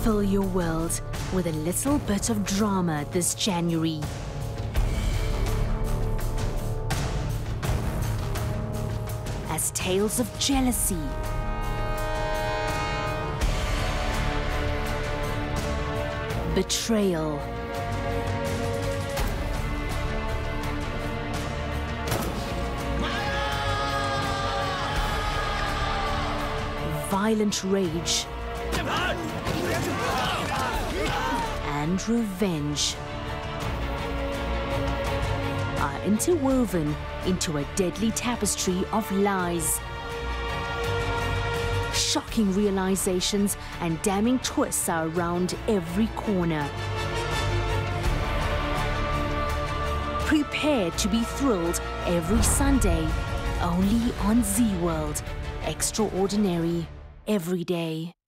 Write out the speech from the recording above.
Fill your world with a little bit of drama this January. As tales of jealousy, betrayal, violent rage, and revenge are interwoven into a deadly tapestry of lies, shocking realizations and damning twists are around every corner. Prepare to be thrilled every Sunday, only on Z World. Extraordinary every day.